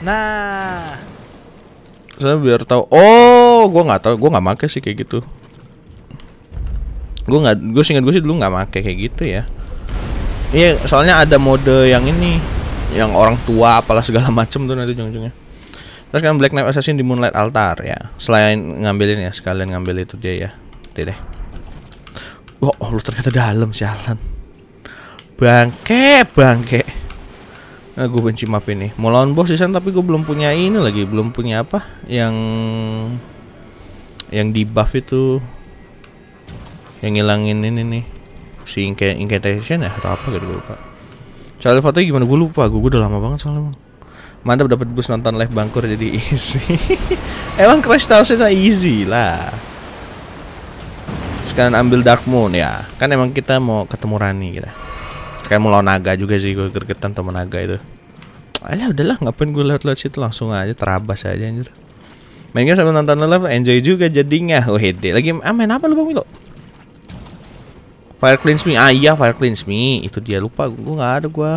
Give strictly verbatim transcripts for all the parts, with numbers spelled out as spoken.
Nah, saya biar tahu. Oh, gue nggak tahu, gue nggak make sih kayak gitu. Gue nggak, gue singkat gue sih dulu nggak make kayak gitu ya. Iya, soalnya ada mode yang ini, yang orang tua apalah segala macem tuh nanti ujung-ujungnya. Terus kan Black Knight Assassin di Moonlight Altar ya. Selain ngambilin ya, sekalian ngambil itu dia ya. Deh deh. Oh, lu ternyata dalam sialan. Bangke, bangke. Nah, gue benci map ini. Mau lawan boss season tapi gue belum punya ini lagi, belum punya apa? Yang yang di buff itu. Yang ngilangin ini nih. Si incantation ya atau apa gitu gue lupa. Soalnya fotonya gimana gue lupa. Gue udah lama banget soalnya. Bang. Mantap dapat boost nonton live Bangkur jadi easy. Emang Crash Tales-nya easy lah. Sekarang ambil Dark Moon ya. Kan emang kita mau ketemu Rani kita. Sekarang mau lawan naga juga sih, gue gergetan temen naga itu. Alah udahlah, ngapain gue lihat-lihat situ, langsung aja terabas aja anjir. Mainnya sambil nonton live enjoy juga jadinya. Oh hede. Lagi ah, main apa lu Bang Milo? Fire Cleanse Me. Ah iya, Fire Cleanse Me. Itu dia, lupa gue nggak ada gue.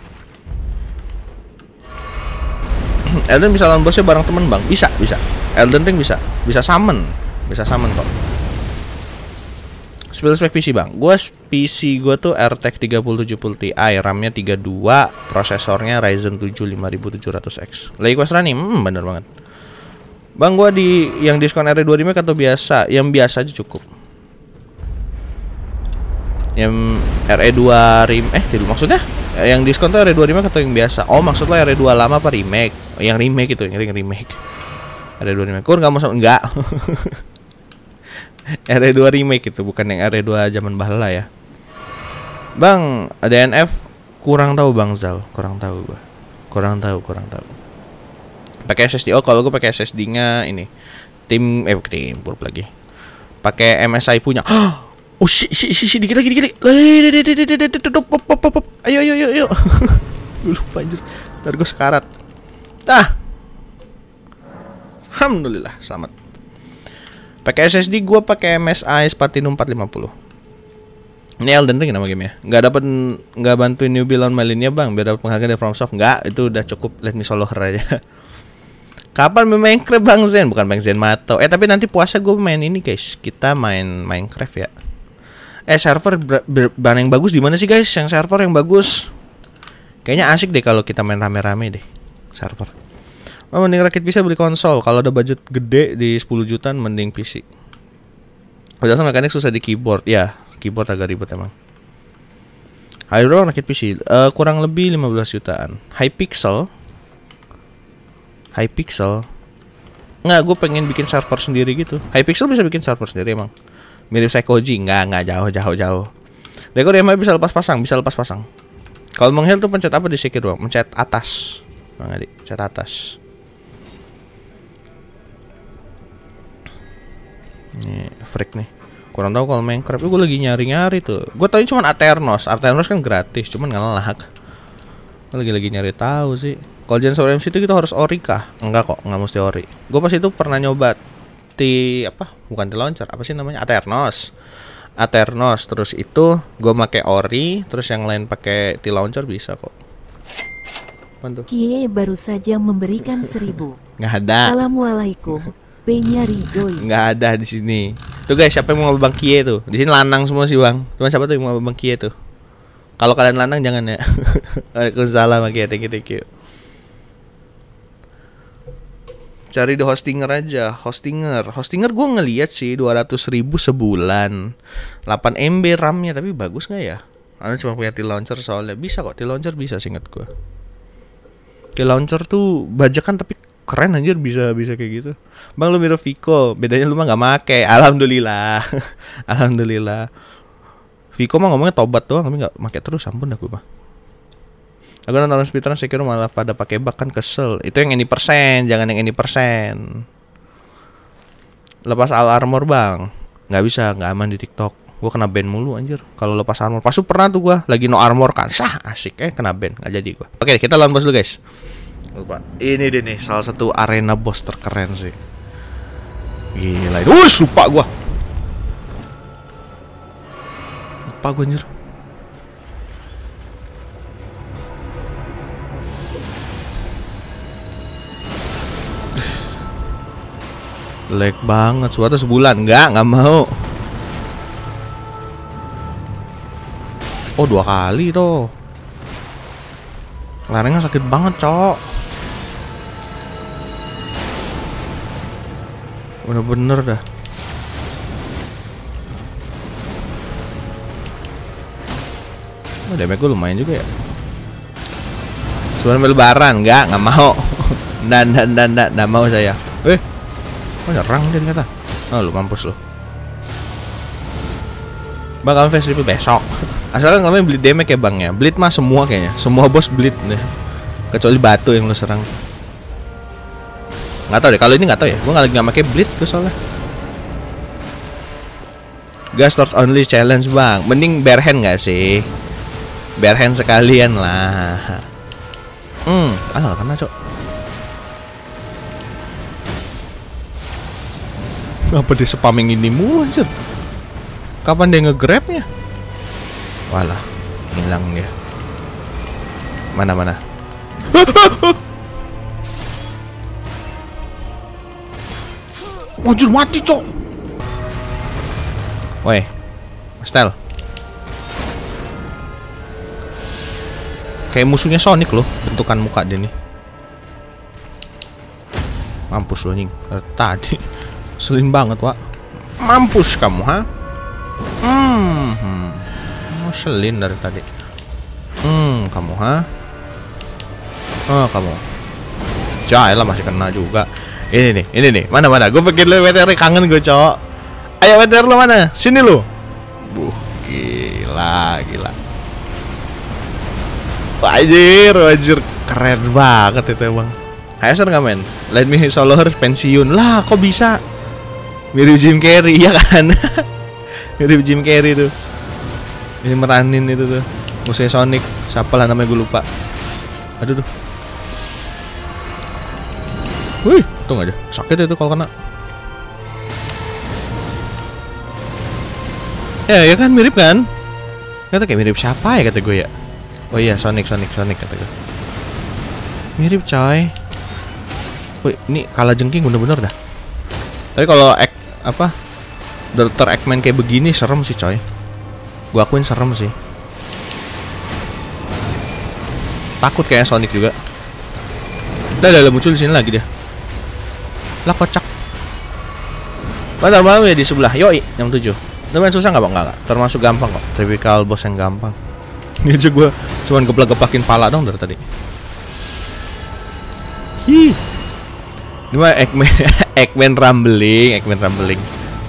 Elden bisa lawan bosnya bareng temen bang, bisa bisa. Elden Ring bisa, bisa summon, bisa summon kok. Spill spek P C bang, gue P C gue tuh R T X tiga nol tujuh nol Ti, RAM-nya tiga puluh dua, prosesornya Ryzen tujuh lima ribu tujuh ratus X. Lagi kuas running, hmm bener banget. Bang gue di yang diskon R E dua remake atau biasa? Yang biasa aja cukup. Yang R E dua remake, eh tidak maksudnya? Yang diskon tuh R E dua remake atau yang biasa? Oh maksudnya R E dua lama apa remake? Yang remake itu, yang remake. R E dua remake. Kur nggak mau enggak. R E dua remake itu bukan yang R E dua zaman bahala ya. Bang, D N F kurang tahu Bang Zal, kurang tahu gua. Kurang tahu, kurang tahu. Pakai S S D. Oh, kalau gua pakai S S D-nya ini. Tim eh tim purp lagi. Pakai M S I punya. Oh shit shit shit dikit lagi dikit lagi. Ayo ayo ayo ayo. Lupa anjir. Ntar gue sekarat. Ah. Alhamdulillah selamat. Pakai S S D gue pakai M S I Platinum empat lima nol. Ini Elden Ring nama gamenya. Nggak dapat nggak bantuin newbie lawan Malinia bang. Biar dapat penghargaan dari FromSoft. Nggak, itu udah cukup. Let me solo her aja. Kapan main Minecraft Bang Zen? Bukan Bang Zen Mato. Eh tapi nanti puasa gue main ini guys. Kita main Minecraft ya. Eh server bahan yang bagus di mana sih guys? Yang server yang bagus. Kayaknya asik deh kalau kita main rame-rame deh server. Oh, mending rakit bisa beli konsol. Kalau ada budget gede di sepuluh jutaan mending P C. Udah sama mekanik susah di keyboard. Ya, keyboard agak ribet emang. Hyrule rakit P C uh, kurang lebih lima belas jutaan. Hypixel. Hypixel. Nggak, gue pengen bikin server sendiri gitu. Hypixel bisa bikin server sendiri emang. Mirip Psychoji, enggak, enggak jauh, jauh, jauh. Dekor yang bisa lepas pasang, bisa lepas pasang. Kalau mengheal tuh pencet apa di Sekiro? Mencet atas. Bang Adi, pencet atas. Nih, freak nih. Kurang tahu kalau Minecraft. Gue lagi nyari-nyari tuh. Gue tahu cuma Aternos. Aternos kan gratis, cuman ngelak. Gue lagi-lagi nyari tahu sih. Kalau Gems of M C itu kita harus ori kah? Enggak kok, nggak mesti ori. Gue pas itu pernah nyoba Ti apa? Bukan Ti launcher, apa sih namanya? Aternos. Aternos terus itu gue pakai ori, terus yang lain pakai Ti launcher bisa kok. Apaan tuh? Kie baru saja memberikan seribu. Nggak ada. Assalamualaikum. P-nya Ridoi. Nggak ada di sini. Tuh guys, siapa yang mau Bang Kie tuh? Di sini lanang semua sih bang. Cuma siapa tuh yang mau Bang Kie tuh? Kalau kalian lanang jangan ya. Waalaikumsalam Kie, thank you thank you. Cari di hostinger aja, hostinger, hostinger gue ngeliat sih dua ratus ribu sebulan, delapan M B RAM-nya, tapi bagus nggak ya? Anda cuma punya Ti launcher soalnya bisa kok, Ti launcher bisa singkat gue. Ti launcher tuh bajakan tapi keren anjir, bisa bisa kayak gitu. Bang lu mirip Vico, bedanya lu mah nggak make, alhamdulillah, alhamdulillah. Vico mah ngomongnya tobat doang, tapi nggak make terus, ampun dah gue mah. Aku nonton speedrun Sekiro malah pada pakai bug kan kesel. Itu yang ini persen, jangan yang ini persen. Lepas all armor bang, nggak bisa, nggak aman di TikTok. Gue kena ban mulu anjir. Kalau lepas armor, pas pernah tuh gue lagi no armor kan, sah asik eh kena ban, nggak jadi gue. Oke kita lawan bos dulu guys. Lupa. Ini deh nih salah satu arena boss terkeren sih. Gila, wush lupa gue. Lupa gue anjir. Lag banget, suatu sebulan. Enggak, nggak mau. Oh, dua kali tuh. Lerengnya sakit banget, cok. Bener-bener dah. Oh, damage gue lumayan juga ya. Sebelum lebaran, enggak, nggak mau. Dan dan dan dan nggak mau saya. Eh, oh nyerang dia ternyata. Oh, lu mampus lu. Bakal face reveal besok. Asalkan kalian bleed damage ya bang ya. Bleed mah semua kayaknya. Semua bos bleed deh. Kecuali batu yang lu serang. Nggak tahu deh. Kalau ini nggak tahu ya. Gue nggak lagi nggak pakai bleed gue soalnya. Gas torch only challenge bang. Mending bare hand nggak sih? Bare hand sekalian lah. Hmm, ah karena cok. Apa dia spamming ini mulu anjir? Kapan dia nge-grabnya? Walah, hilang dia. Mana mana? Anjir mati cok. Woi, Stel. Kayak musuhnya Sonic loh, bentukan muka dia nih. Mampus lo nying. Tadi selin banget, Wak. Mampus kamu, ha? Hmm, hmm. Mau selin dari tadi. Hmm, kamu, ha? Oh, kamu. Jaya lah masih kena juga. Ini nih, ini nih. Mana mana? Gue pikir lu W T R kangen gue, cowok. Ayo W T R lu mana? Sini lu. Buh, gila, gila. Wajir, wajir, keren banget itu emang. Haser nggak men? Let me solo harus pensiun lah, kok bisa? Mirip Jim Carrey ya kan? Mirip Jim Carrey tuh. Ini meranin itu tuh. Musuhnya Sonic, siapa lah namanya gue lupa. Aduh tuh. Wih, tuh aja, sakit itu kalau kena. Ya, ya kan mirip kan? Kata kayak mirip siapa ya kata gue ya? Oh iya, Sonic, Sonic, Sonic kata gue. Mirip coy. Wih, ini kalah jengking bener-bener dah. Tapi kalau ek, apa dokter Eggman kayak begini serem sih coy. Gua akuin serem sih. Takut kayak Sonic juga. Udah, udah muncul di sini lagi dia. Lah kocak. Bentar malam ya di sebelah. Yoi, jam tujuh. Lumayan susah nggak bang? Nggak, termasuk gampang kok. Typical boss yang gampang. Ini aja gue cuman geplak-geplakin pala dong dari tadi. Hi. Ini mah Eggman, Eggman rumbling, Eggman rumbling.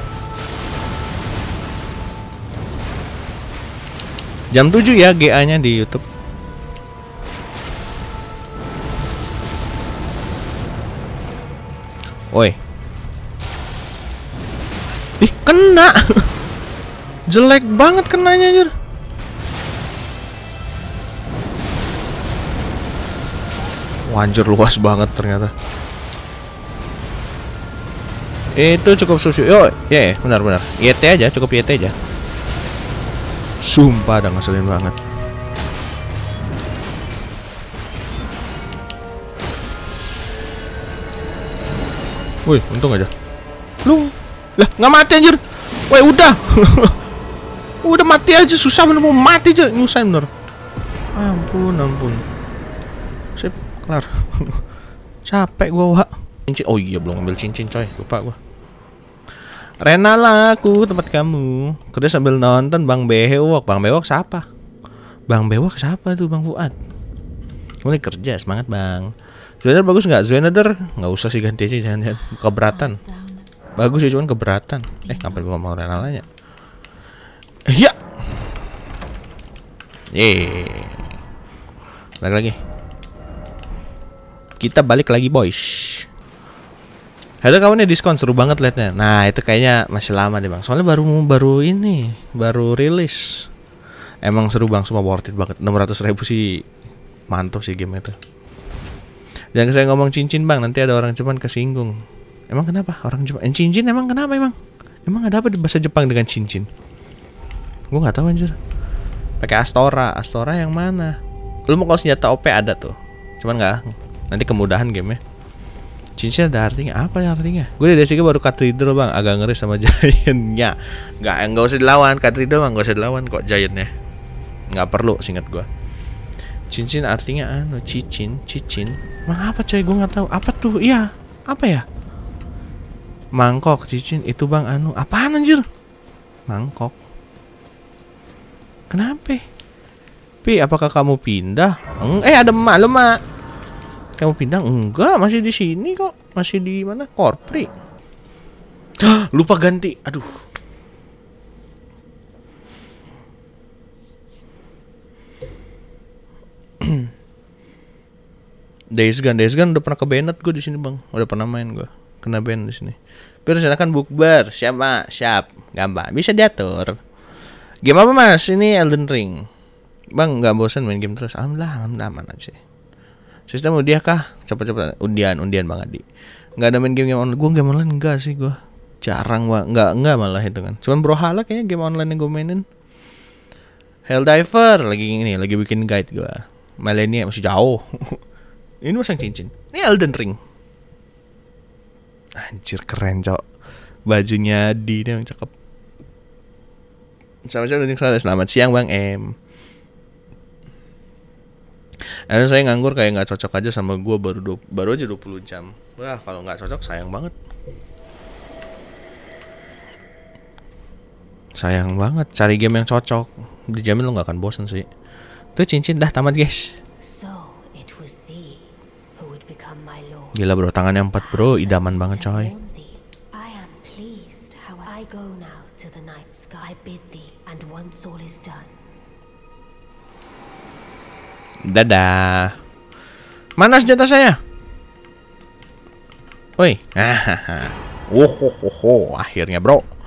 Jam tujuh ya G A-nya di YouTube. Oi. Ih, kena. Jelek banget kenanya anjir. Anjir luas banget ternyata. Itu cukup susu. Yo, ya, yeah, benar-benar. Y T aja, cukup Y T aja. Sumpah dah ngeselin banget. Wih, untung aja. Lu, lah nggak mati anjir. Woi udah, udah mati aja susah bener mau mati aja nyusahin bener. Ampun, ampun. Sip. Kelar. Capek gua, Wak. Cincin. Oh iya, belum ambil cincin, coy. Lupa gua. Rena lah aku tempat kamu. Kerja sambil nonton Bang Bewok. Bang Bewok siapa? Bang Bewok siapa tuh, Bang Fuad? Mulai kerja, semangat, Bang. Zoenader bagus nggak? Zoenader nggak usah sih, ganti aja, jangan keberatan. Bagus sih, cuman keberatan. Eh, ngapain gua mau Rena lanya? Iya. Yeay. Lagi lagi. Kita balik lagi boys. Ada kawannya diskon seru banget liatnya. Nah itu kayaknya masih lama deh bang. Soalnya baru baru ini baru rilis. Emang seru bang, semua worth it banget. enam ratus ribu sih mantap sih game itu. Jangan saya ngomong cincin bang, nanti ada orang Jepang kesinggung. Emang kenapa orang Jepang? Eh, cincin emang kenapa emang? Emang ada apa di bahasa Jepang dengan cincin? Gue nggak tahu anjir. Pakai Astora, Astora yang mana? Lu mau kalau senjata O P ada tuh. Cuman nggak. Nanti kemudahan gamenya. Cincin ada artinya apa ya artinya? Gue dari sini baru card reader bang, agak ngeri sama giantnya. Nggak, nggak usah dilawan card reader bang, nggak usah dilawan kok giantnya. Nggak perlu, singkat gue. Cincin artinya anu, cicin, cicin. Mang apa coy? Gue nggak tahu. Apa tuh? Iya, apa ya? Mangkok, cincin itu bang anu. Apaan anjir? Mangkok. Kenapa? Pi, apakah kamu pindah? Eh, ada emak, lo mak. Kamu pindah? Enggak, masih di sini kok. Masih di mana? Korpri. Lupa ganti. Aduh. Days Gone, Days Gone udah pernah ke banned gue di sini bang. Udah pernah main gue. Kena ban di sini. Tapi rencanakan bukber. Siap mak, siap. Gampang. Bisa diatur. Game apa mas? Ini Elden Ring. Bang, nggak bosan main game terus? Alhamdulillah, alhamdulillah aman aja. Sistem udah kah? Cepet-cepet undian, undian Bang Adi. Nggak ada main game game online. Gue game online enggak sih gue. Jarang Bang. Nggak enggak malah itu kan. Cuman Brawlhalla kayaknya game online yang gue mainin. Helldiver lagi ini, lagi bikin guide gue. Millennia masih jauh. Ini masang cincin. Ini Elden Ring. Anjir keren cok. Bajunya di ini yang cakep. Sama-sama selamat siang Bang M. Dan saya nganggur kayak nggak cocok aja sama gue baru dua, baru aja dua puluh jam. Wah kalau nggak cocok sayang banget. Sayang banget cari game yang cocok. Dijamin lo nggak akan bosan sih. Tuh cincin dah tamat guys. Gila bro, tangannya empat bro, idaman banget coy. Dadah. Mana senjata saya? Woi. Oh, oh, oh, oh, akhirnya bro.